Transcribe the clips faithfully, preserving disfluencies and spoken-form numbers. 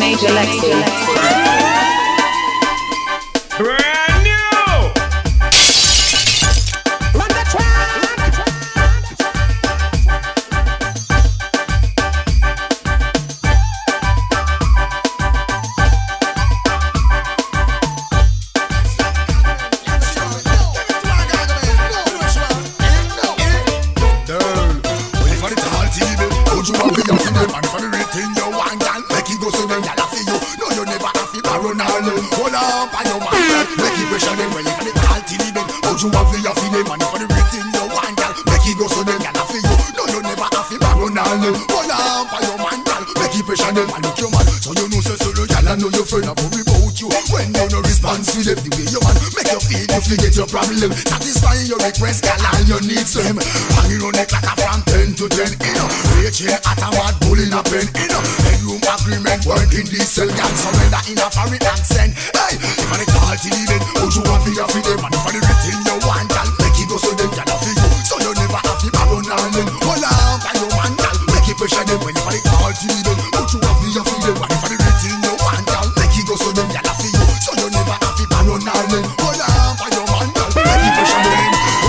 Major Lexi. Brand new. Run the track. You have the affi them money for the rating you want, gal. Make it go so them gal affi you. No, you never affi baron all them. Hold on for your man, gal. Make it pressure them and look your man. So you know so so you gal and know your friend a worry about you. When you no response to them the way you want, make you feel you forget your problem. Satisfying your request, gal, and your needs them. Hanging on the clock from ten to ten, you know. Rachel at a mad bull in a pen, you know. Bedroom agreement working diesel, gal. Surrender in a foreign accent. Hey, if I call to the bed, oh you have the affi them money for the rating you want, gal. Make it go so them gal affi you. So you never have to baron all them. Hold on for your man, gal. Make it pressure them when you for the call to the bed. Oh you have the affi them money for the rating you want, gal. Make it go so them gal affi you. So you never have to baron all them. Hold on for your man, gal. Make it pressure them.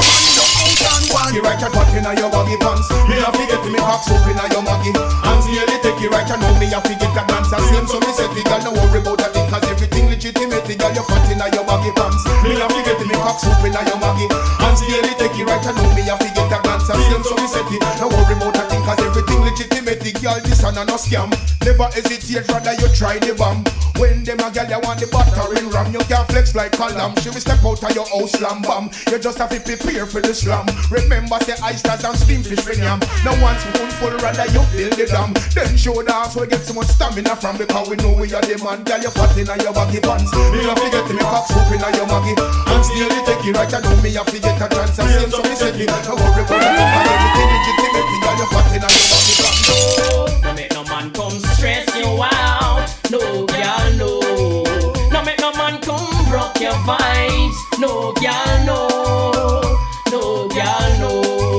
You right a cut inna your baggy pants. Me have to get me cock soup inna your maggie. Hands nearly take it right, you know me have to get that dance. I same so me say the girl no worry about that thing, cause everything legitimate. The girl you fat inna your baggy pants. Me have to get me cock soup inna your maggie. Hands nearly take it right, you know me have to get that dance. I same so me say the no worry about that thing, cause everything legitimate. The girl this and no scam. Never hesitate, rather you try the bomb. When them a girl you want the battering ram, you can't flex like column. She will step out of your house slam bam. You just have to prepare for the slam. Remember say oysters and steam fish when yam. Now one spoonful rather you fill the dam. Then show the ass we get so much stamina from, because we know we are the man. Girl you fat inna your baggy pants. Me have to get me cock soup inna your maggie. Hands nearly take it right, I know me have to get a chance. I same so me say it. No worry about that, and everything legitimate. Girl you fat inna your baggy pants. No make no man come stress you out. No girl no. No make no man come broke your vibes. No girl no. No girl no.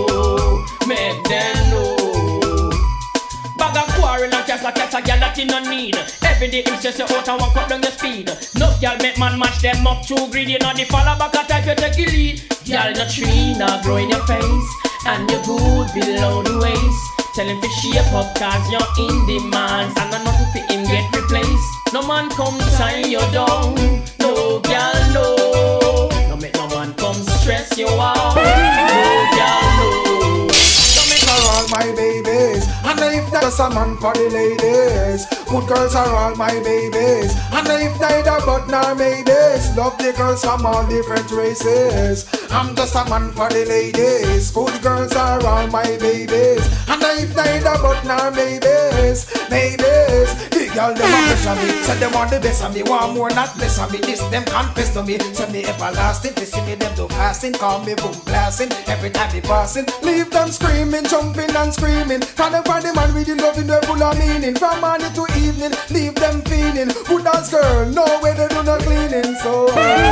Make them know. Bag a quarrel and catch a catch a girl that you no need. Every day him stress you out and walk up down your speed. No girl make man match them up too greedy. You know the follow back a type you take the lead. Girl the tree now grow in your face, and your good below the waist. Tell him to shape up cause you're in demand, and I'm nothing for him get replaced. No man come tie you down. No girl no. No make no man come stress you out. No girl no. Don't make her all my babies, and if that's a man for the ladies. Good girls are all my babies, and if neither but nor maybes. Love the girls from all different races. I'm just a man for the ladies. Good girls are all my babies, and if neither but nor maybes. Maybes. The girl them a pressure me, say them want the best of me, want more not less of me. This them confess to me, say me everlasting. They see me them do fasting, call me boom blasting. Every time they passing, leave them screaming, jumping and screaming. Can them find the man with the loving, they full of meaning. From morning to evening, leave them feeling. Good as girl, no way they do no cleaning. So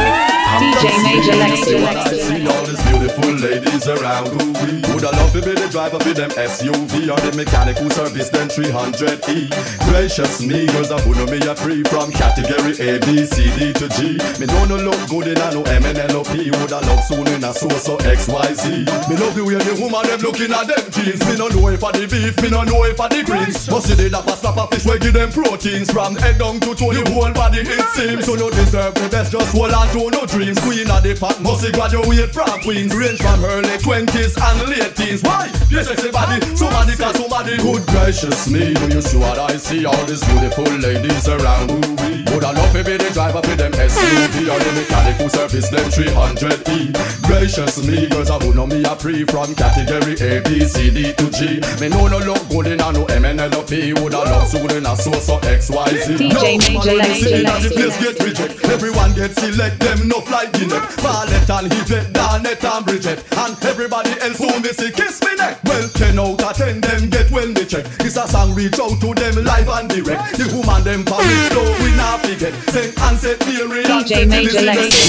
D J Major Lexi. I see all these beautiful ladies around who we would I love to be the driver for them S U V or the mechanical service then three hundred E. Gracious me, girls I put me a free from category A, B, C, D to G. Me don't no look good in a no M and N O P. Would I love soon in a so so X Y Z. Me love the way the woman them looking at them jeans. Me no know if I the beef, me no know if I the greens. But see the dapper slap a fish we give them proteins. From head down to toe the whole body it seems. So you deserve the best, just hold on to no dreams. Queen of the pack must graduate from Queens. Range from early twenties and late teens. Why? Yes, everybody, somebody call somebody. Good gracious me, do you see what I see? All these beautiful ladies around who we would I love to be the driver for them S U V or the mechanical service them three hundred E. Gracious me, girls I would know me a pre from category A, B, C, D to G. Me know no look good in a no M and N O P. Would I love soon in a so so X Y Z. D J Major Lexi. The place get reject. Everyone get select them no fly Guinness. Violet and Yvette, Darnett and Bridget, and everybody else who me see kiss me neck. Well, ten out of ten them get well me check. It's a song reach out to them live and direct. The woman them for me flow we not forget. Sing and set theory and D J Major Lexi.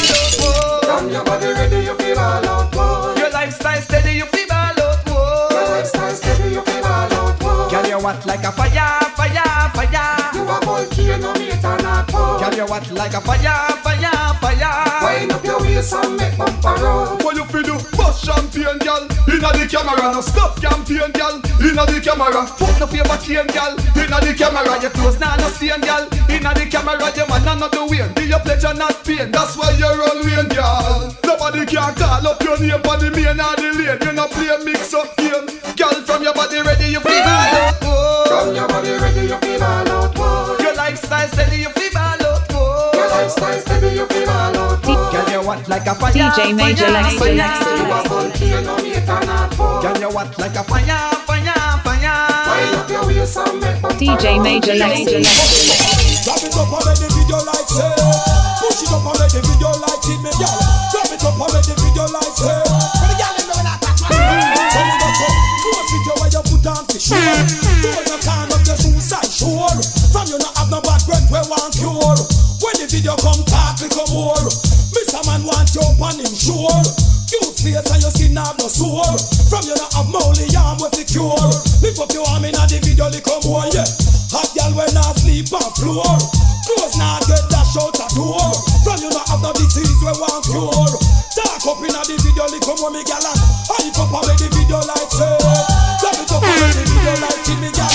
Damn your body ready, you feel all out, whoa. Your lifestyle steady, you feel all out, whoa. Your lifestyle steady, you feel all out, whoa. Girl, you hot like a fire, fire, fire. You a boy what like a fire, fire, fire. Wind up your waist and make bumper roll. What you fi do? Bust champagne, girl. Inna the camera, no stop campaign, girl. Inna the camera, Fuck no favor chain, girl. inna the camera. Your clothes nah no stain, girl. Inna the camera, your man nah not the way. Do your pleasure not pain. That's why you're on lane, girl. Nobody can call up your name on the main or the lane. You no play mix up game. Girl, from your body ready, you feel it. From your body ready, you feel all out, boy. Your lifestyle steady, you feel all out, boy. Your lifestyle steady, you feel all out, boy. Girl, you what like a fire, D J Major fire, Lexi. fire. You a volcano, no meat and not boy. Girl, you what like a fire, fire, fire. Wind up your waist and make bumper D J roll. Major Lexi. Drop it up and make the video like say. Push it up and make the video like it, me girl. Drop it up and make the video like say. For the girl, them know that that's my tell me what's up. Go and sit where you put on for sure. Do you can't up your shoes size sure. From you not have no bad breath we want cure. When the video come talk, we come more. Mister Man want you up on him sure. Cute face and your skin have no sore. From you not have molly arm we secure. Lift up your arm in the video, they come more, yeah. Hot girl when I sleep on floor. Close now get dash out a door. From you not have no disease we want cure. Talk up in the video, they come more, me gal. Hype up and make the video like say. Drop it up and make the video like it, me gal.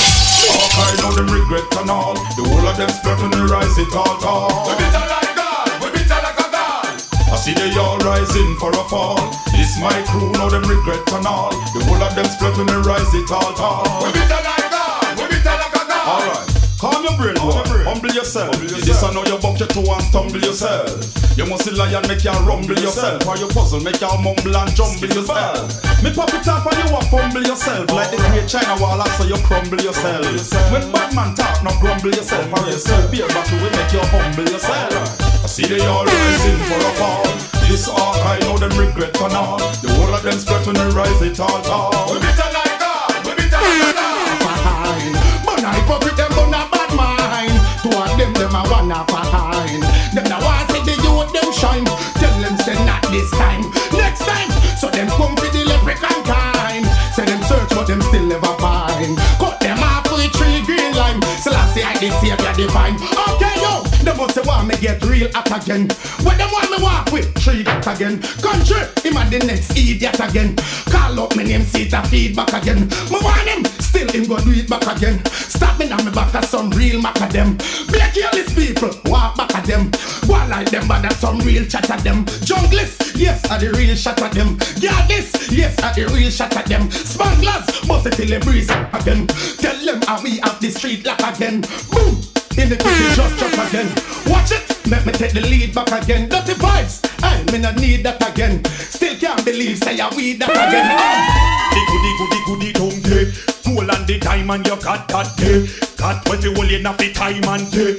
I know them regret and all. The whole of them spread on the rise it all tall. We bitter like God, we bitter like a God. I see they all rising for a fall. This my crew, know them regret and all. The whole of them spread on the rise it all tall. We bitter like God, we bitter like a God. Alright, calm your brain, boy. Humble yourself. This I know you buck your toe and stumble yourself. You must see lion make you rumble yourself. While you puzzle make you mumble and jumble yourself. Me pop it up and you a fumble yourself. Like the great China wall so you crumble yourself. When Batman talk, not grumble yourself. Or you still beer battle will make you humble yourself. I see they all rising for a fall. This arc I know them regret and all. The whole of them spread when they rise it all tall. We bitter like God, we bitter like God. Fine, but I pop it them on a bad mind. Two of them them a wanna fine. Them the ones see the youth them shine. Tell them say not this time, next time. So them come for the leprechaun kind. Say them search but them still never find. Cut them off with three green lime. So last say I did savior divine. Okay yo, them must say want me get real at again. What them want me walk with three got again. Country, him and the next idiot again. Call up my name, see the feedback again. Me want him, still him go do it back again. Stop me now me back at some real mac at them. Black careless people, walk back at them. Go like them but that's some real chat at them. Junglist, yes, are the real shot at them. Gardis, yes, are the real shot at them. Spanglers, must till the breeze again. Tell them how we have the street lock again. Boom! In the kitchen just drop again. Watch it, make me take the lead back again. Dirty vibes, I me not need that again. Still can't believe say I weed that again. The goody goody goody don't take. Cool and the time and you got that day. Got what you will enough the time and day.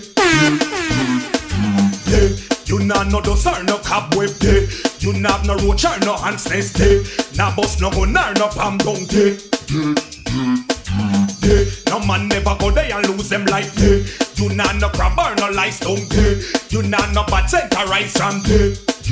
Yeah. You nah no dust or no cobweb day. You nah have no roach or no ants nest day. Nah bust no gun or no palm down day. Yeah. No man never go there and lose them life day. You nah no crab or no lice down day. You nah no bad center rice from day.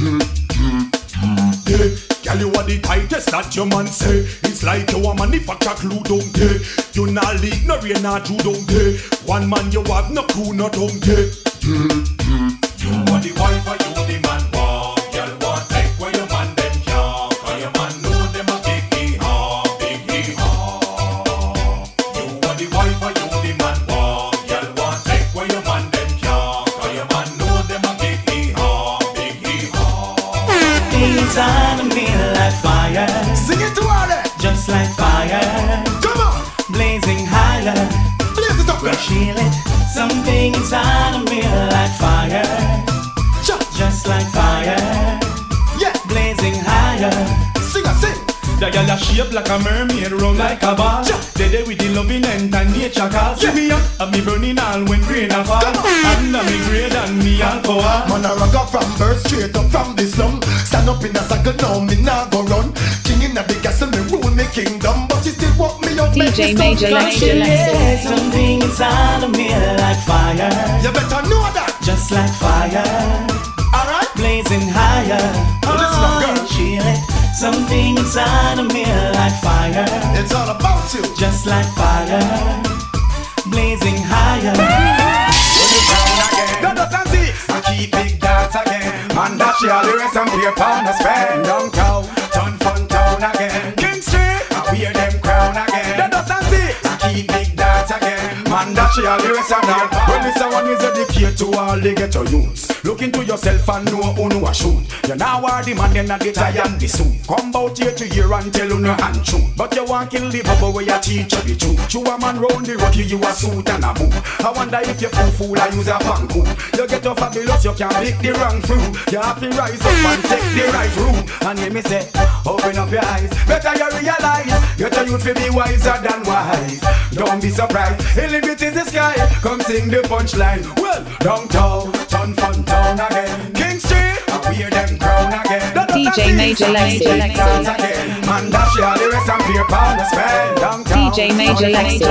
Yeah. Girl, you are the tightest that your man say. It's like you a manufacture glue down there. You nah leak no rain or Jew down there. One man you have no crew no down there. You are the wife or you the man walk. Girl want take where your man them can't. Cause your man know them a big hee haw, big hee haw. You are the wife or you the man walk. Girl want take where your man them can't. Cause your man know them a big hee haw, big hee haw. Things on me like fire, Sing it to all that. just like fire, Come on. blazing higher. Blaze it up We there. feel it. Something inside of me like fire, Cha. just like fire, Yeah. blazing higher. Sing it, sing. The girl a shape like a mermaid, round like a ball. They there with the loving and nature call. See me up, and me burning all when rain a fall. And me greater than me alcohol. Man a rock up from birth straight up from the slum. Stand up in a circle now, me nah go run. King in the castle, me rule me kingdom. But you still walk me up. D J Major Lexi. Yeah, something inside of me like fire, You better know that. just like fire, Alright? blazing higher. Listen up, girl. Feel it. Something inside of me like fire, It's all about you. just like fire, blazing higher. Brothers and sisters. keep big dance again. Man dash all the rest and play pound and spend. Downtown, turn fun town again. King Street, I wear them crown again. The dust and see, I keep big dance again. Man dash all the rest and play pound. When this one is dedicated to all the ghetto youths. Look into yourself and know who know a shoot. You now are the man, then a the tie and the suit. Come out here to hear and tell on your hand shoot. But you want kill the bubble where you teach you the truth. You a man round the road, you a suit and a boot. I wonder if you fool fool I use a panku. You get off fabulous, you can't pick the wrong fruit. You have to rise up and take the right route. And hear me say, open up your eyes. Better you realize, get a youth to be wiser than wise. Don't be surprised, a little bit in the sky. Come sing the punchline. Well, downtown, turn fun town again. King Street, I wear them crown again. D J Major Lexi. Man dash all the rest and play pound and spend. Downtown, D J Major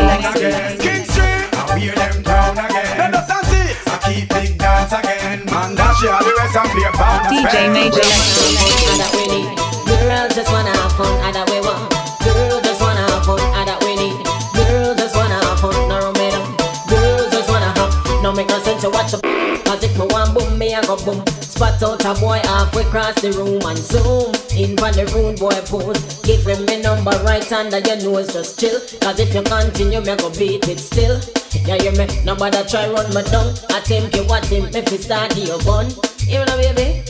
Lexi. King Street, I wear them crown again. The dust and see, I keep big dance again. Man dash all the rest and play pound and spend. D J Major Lexi. Girls just wanna have fun, I that we want. Girls just wanna have fun, I that we need. Girls just wanna have fun, no romero. Girls just wanna have, no make no sense to watch a. Cause if me want boom, me a go boom. Spot out a boy halfway across the room and zoom in from the room boy pose. Give him me number right under your nose, just chill. Cause if you continue, me go beat it still. Yeah, you me, nobody try run me down. I think you what him, if he start your gun. You know baby?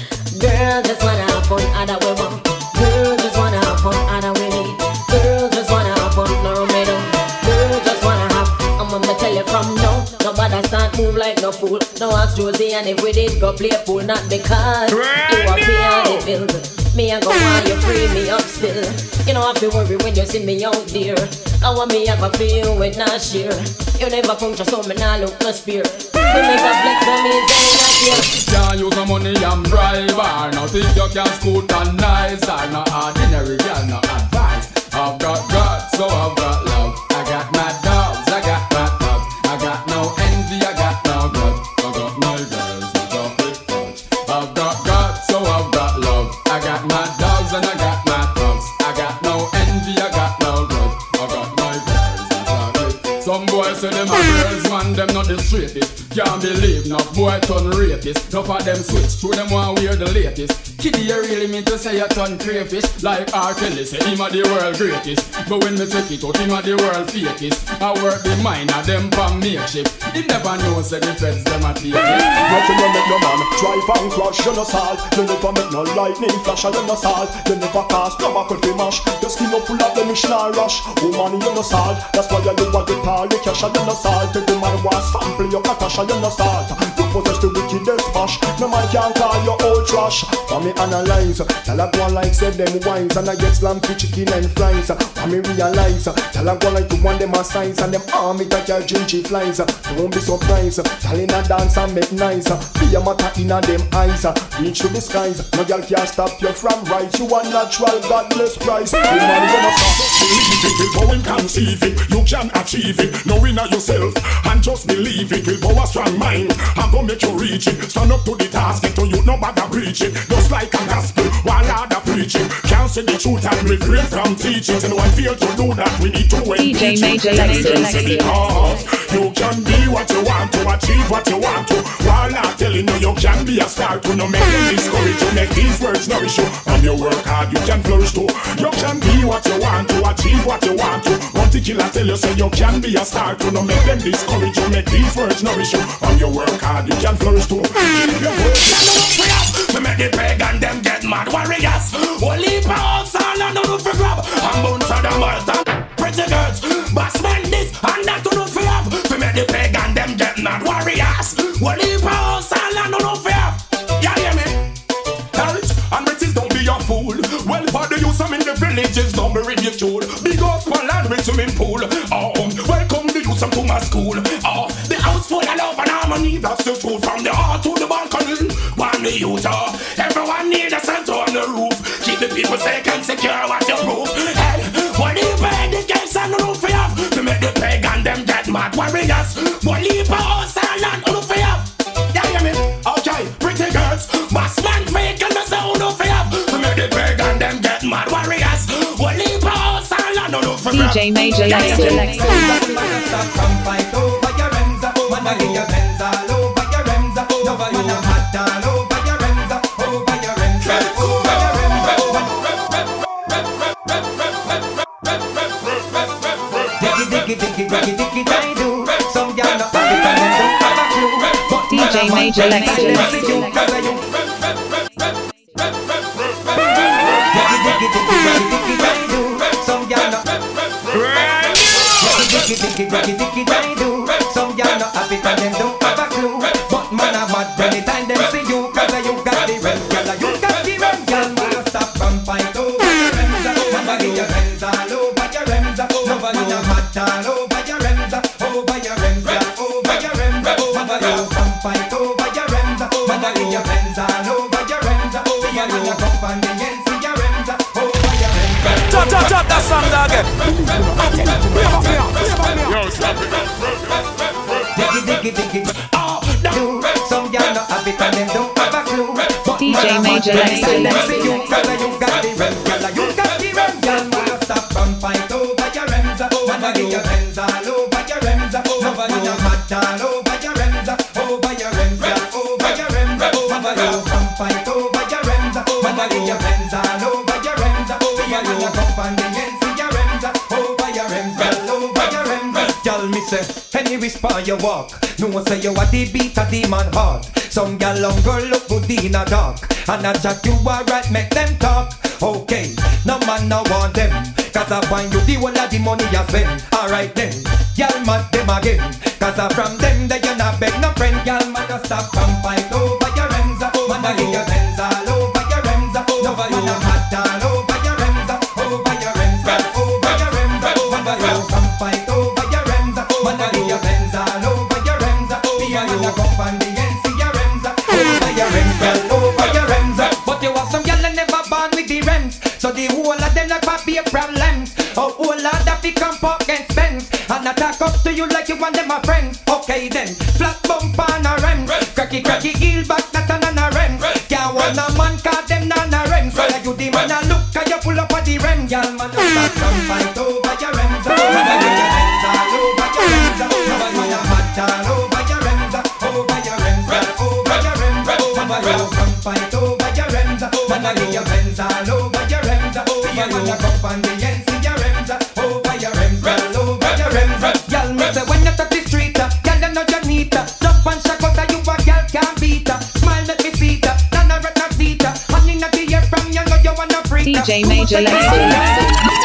Girl just wanna have fun, I that we want. Girl just wanna have fun, I that we need. Girl just wanna have fun, no romero. Girl just wanna have, I'ma tell you from now. Nobody start move like no fool. No ask Josie and if we did go play pool. Not because you are paying the bills. Me and go want you free me up still. You don't have to worry when you see me out there. I want me have a feel with not share. You never puncture so me nah look no spear. We make a flex for me say not here. Can't use no money and bribe or no think you can scoot and nice or no ordinary girl no advice. I've got God so I've got love. I got my dogs, I got my thugs. I got no envy, I got no grudge. I got my girls, I got big fudge. I've got God so I've got love. I got my dogs and I got my thugs. I got no envy, I got no grudge. I got my girls, I got big. Some boys say them are girls, man, them not the straightest. Can't believe no boy turn rapist. Enough of them switch through them one wear the latest. Kitty, you really mean to say you turn crayfish? Like R. Kelly say him a the world greatest. But when me check it out, him a the world fakest. I work the mind of them from makeshift. He never knows say the feds them a take it. Nothing you make no man drive and crash, you no salt. You never make no lightning flash, and you no salt. You never cast no buckle fi mash. Your skin up full of the missionary rush. Woman, you no salt. That's why you live at the party cash, and you no salt. Every man was sample your katash, and you no salt. You possess the wickedest bash. No man can call you old trash. For me analyze, tell a go like say them wise, and I get slam for chicken and fries. For me realize, tell a go like to want them a size, and them army that your gingy flies. Don't be surprised, tell in a dance and make nice. Be a matter in a them eyes, reach to the skies. No girl can stop you from rise. You a natural godless prize. You man gonna stop. Believe it, will go and conceive it. You can achieve it, knowing of yourself and just believe it. Will go a strong mind, I'm gonna make you reach it. Stand up to the task, get to you, no matter preach it. Just like a gospel, while other preaching. Can't say the truth and refrain from teaching. And when fail to do that, we need to wait. D J Major Lexi. Because you can be what you want to, achieve what you want to. While not telling you you can be a star to. No make them discourage you, make these words nourish you. When you work hard, you can flourish too. You can be what you want to, achieve what you want to. One killer tell you say you can be a star to. No make them discourage you, make these words nourish you. When you work hard, you can flourish too. Keep your work. We make the pagan them get mad warriors. Only pounds all and no for grab. And bones of the Malta. Pretty girls, boss man this and that to no for have. We make the pagan them get mad warriors. Only pounds all and no for have. Yeah, hear me? Health and riches, don't be a fool. Well, for the youth some in the villages, don't be ridiculed. Big gospel and rich swimming pool. Oh, welcome the youth some to my school. Oh, the house full of love and harmony. That's the truth from the heart to the balcony. One the youth, uh, everyone need a center on the roof. Keep the people safe and secure what you prove. Hey, what do you pay the gates and the roof you have? To make the pagan them get mad warriors. What leave a house and land roof you have? Yeah, hear me? Okay, pretty girls, boss man fake and the sound roof you have. To make the pagan them get mad warriors. What leave a house and land roof you have? D J Major Lexi. Come fight over your Remza, wanna get your Benz all over your Remza. Never you J Major Lexi. Some y'all not Diggy diggy diggy diggy they do. Some y'all not happy and them don't have a clue. But man a mad anytime them see you, cause you got the rent, girl. You got the rent, girl. Man stop and fight over your rems. Man give your rems all over your rems. No man a mad all over your rems. Over your rems, girl. Over your rems. Man stop and fight over your rems. Man give your rems all over your rems. See you man a come and the end see your rems. Over your rems. Drop, drop, drop that song again. Yo, stop it. Diggy, diggy, diggy. Oh, no. Some y'all not have it and them don't have a clue. But D J Major Lexi. Lexi, you got the, you got the rems, girl. You got the rems, girl. Man, stop and fight over your rems. Man, give your rems all over your rems. No man, you mad all over your rems. Over your rems, girl. Over your rems. Man, stop and fight over your rems. Man, give your rems all over your rems. See you man, come and the end see your rems. Over your rems, girl. Over your rems. Girl, me say, any whisper you walk, no say you a the beat of the man heart. Some gal long girl look good in a dark, and a chat you alright make them talk. Okay, no man no want them, cause I find you the whole of the money you spend. Alright then, gal mad them again, cause I from them that you not beg no friend. Gal man no stop and fight over your rems. Man a give your rems all over your rems. No man a mad all over your rems. Over your rems, gal over your rems. Man a stop and fight over your rems. Man a give your rems all over your rems. See a man a come and the end see your rems. Over your rems, gal over your rems. But you have some gal that never born with the rems, so the whole of them like papi problems. Oh, whole lot of the come park and spends, and I talk up to you like you want them my friends. Okay then, flat bump on a rems, cracky cracky heel back that on a rems. Can't want a man call them nana rems. So you the man a look 'cause you pull up on the rems. Gal man a start from fight over your rems. Man a get your rems all over your rems. No man a mad all over your rems. Over your rems, gal over your rems. Man a go from fight over your rems. Man a get your rems all over your rems. See you man a come on the end see your rems. Over your rems, gal over your rems. Gal me say when you touch the street, gal you know you need her. Jump and shake out you a gal can't beat her. Smile make me see her, none a red not see her. Honey not the air from you know you wanna freak her. D J Major Lexi.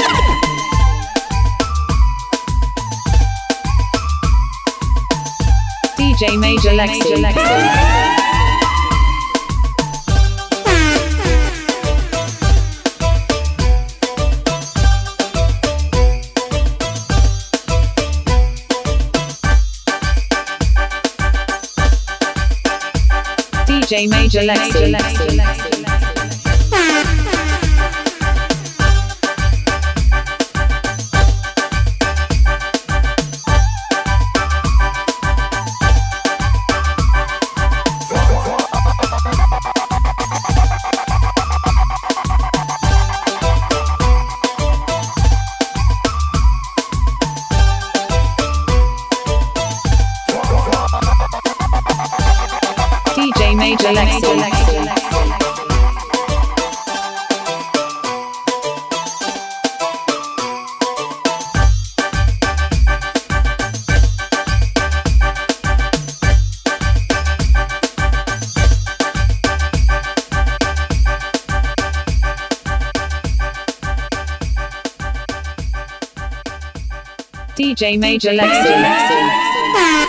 D J Major Lexi. D J Major Lexi. D J Major Lexi. D J Major Lexi.